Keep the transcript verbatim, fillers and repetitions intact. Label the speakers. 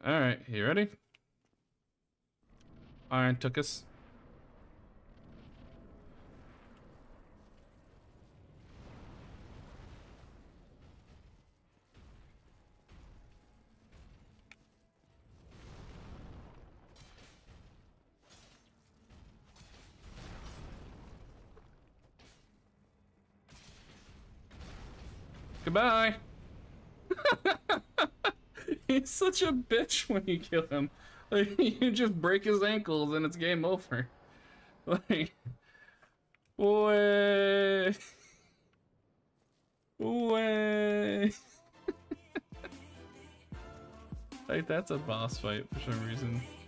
Speaker 1: Alright, you ready? Iron took us. Goodbye! He's such a bitch when you kill him. Like, you just break his ankles and it's game over. Like, way, way. Like, that's a boss fight for some reason.